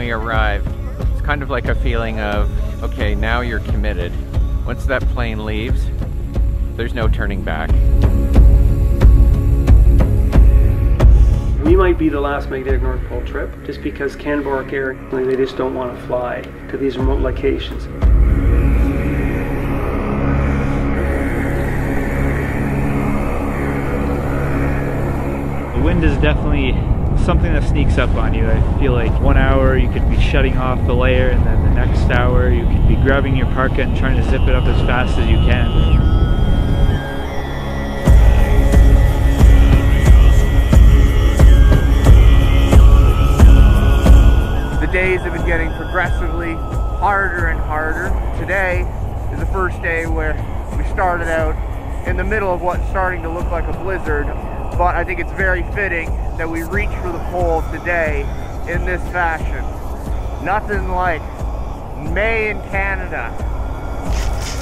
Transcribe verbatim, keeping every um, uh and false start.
we arrived, it's kind of like a feeling of, okay, now you're committed. Once that plane leaves, there's no turning back. We might be the last magnetic North Pole trip, just because Canberra Air, they just don't want to fly to these remote locations. The wind is definitely something that sneaks up on you. I feel like one hour you could be shutting off the layer, and then the next hour you could be grabbing your parka and trying to zip it up as fast as you can. The days have been getting progressively harder and harder. Today is the first day where we started out in the middle of what's starting to look like a blizzard, but I think it's very fitting that we reach for the pole today in this fashion. Nothing like May in Canada.